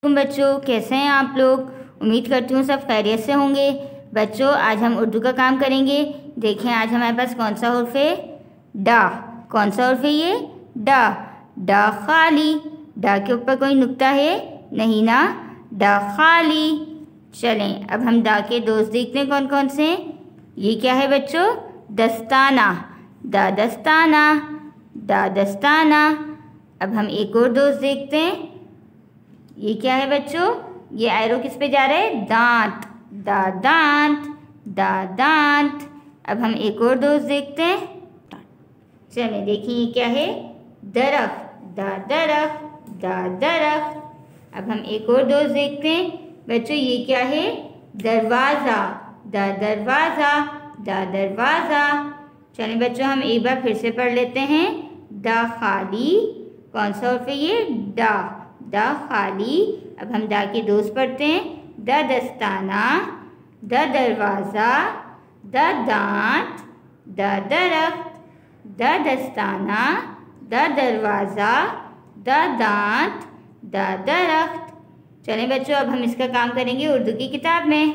तुम बच्चों कैसे हैं आप लोग। उम्मीद करती हूँ सब खैरियत से होंगे। बच्चों आज हम उर्दू का काम करेंगे। देखें आज हमारे पास कौन सा हर्फ है, डा। कौन सा हर्फ है ये, डा। डा खाली, डा के ऊपर कोई नुक्ता है नहीं ना, डा खाली। चलें अब हम डा के दोस्त देखते हैं कौन कौन से हैं। ये क्या है बच्चों, दस्ताना, दा दस्ताना, दा दस्ताना। अब हम एक और दोस्त देखते हैं। ये क्या है बच्चों, ये एरो किस पे जा रहा है, दांत, दा दांत, दा दांत। अब हम एक और दोस्त देखते हैं। चलिए देखिए ये क्या है, दरख्त, दा दरख्त, दा दरख्त। अब हम एक और दोस्त देखते हैं बच्चों। ये क्या है, दरवाज़ा, दा दरवाज़ा, दा दरवाज़ा। चलिए बच्चों हम एक बार फिर से पढ़ लेते हैं। दा खाली, कौन सा हर्फ है ये, डा, दा खाली। अब हम दा के दोस्त पढ़ते हैं। दा दस्ताना, दा दरवाज़ा, दा दांत, दा दरख्त, दा दस्ताना, दा दरवाज़ा, दा दांत, दा दरख्त। चलें बच्चों अब हम इसका काम करेंगे उर्दू की किताब में।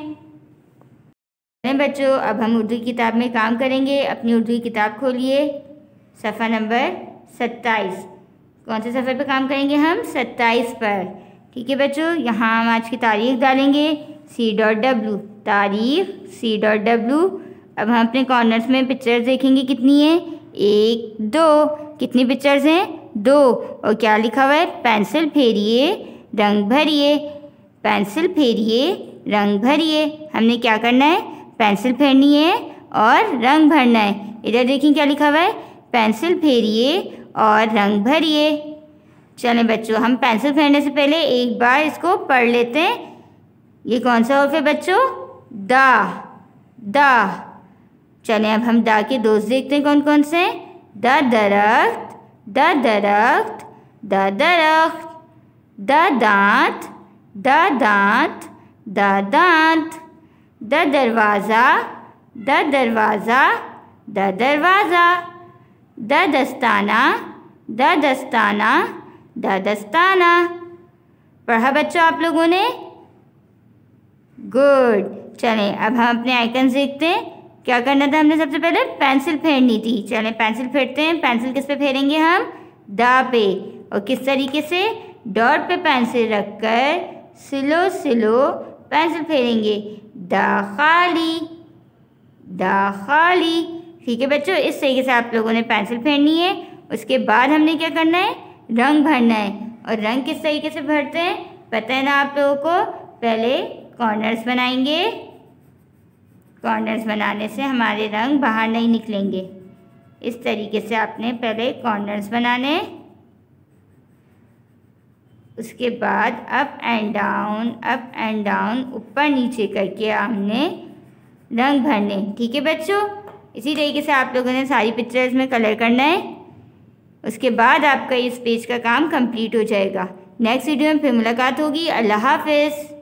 चलें बच्चों अब हम उर्दू की किताब में काम करेंगे। अपनी उर्दू की किताब खोलिए, सफ़ा नंबर 27। कौन से सफ़े पे काम करेंगे हम, 27 पर। ठीक है बच्चों, यहाँ हम आज की तारीख डालेंगे, C.W, तारीख C.W। अब हम अपने कॉर्नर्स में पिक्चर्स देखेंगे कितनी है, 1 2। कितनी पिक्चर्स हैं, 2। और क्या लिखा हुआ है, पेंसिल फेरिए रंग भरिए, पेंसिल फेरिए रंग भरिए। हमने क्या करना है, पेंसिल फेरनी है और रंग भरना है। इधर देखिए क्या लिखा हुआ है, पेंसिल फेरिए और रंग भरिए। चलें बच्चों हम पेंसिल फेरने से पहले एक बार इसको पढ़ लेते हैं। ये कौन सा हर्फ है बच्चों, दा, दा। चलें अब हम दा के दोस्त देखते हैं कौन कौन से। दा दरख्त, दा दरख्त, दा दरख्त, दा दांत, दा दांत, दा दांत, दा दरवाज़ा, दा दरवाज़ा, दा दरवाज़ा, दा दस्ताना, दा दस्ताना, दा दस्ताना। पढ़ा बच्चों आप लोगों ने, गुड। चलें अब हम अपने आइकन्स देखते हैं। क्या करना था हमने, सबसे पहले पेंसिल फेरनी थी। चलें पेंसिल फेरते हैं। पेंसिल किस पे फेरेंगे हम, दा पे। और किस तरीके से, डॉट पे पेंसिल रखकर स्लो स्लो पेंसिल फेरेंगे, दा खाली, दा खाली। ठीक है बच्चों, इस तरीके से आप लोगों ने पेंसिल फेरनी है। उसके बाद हमने क्या करना है, रंग भरना है। और रंग किस तरीके से भरते हैं पता है ना आप लोगों को। पहले कॉर्नर्स बनाएंगे, कॉर्नर्स बनाने से हमारे रंग बाहर नहीं निकलेंगे। इस तरीके से आपने पहले कॉर्नर्स बनाने, उसके बाद up and down, up and down, ऊपर नीचे करके हमने रंग भरने। ठीक है बच्चों, इसी तरीके से आप लोगों ने सारी पिक्चर्स में कलर करना है। उसके बाद आपका इस पेज का काम कंप्लीट हो जाएगा। नेक्स्ट वीडियो में फिर मुलाकात होगी। अल्लाह हाफिज़।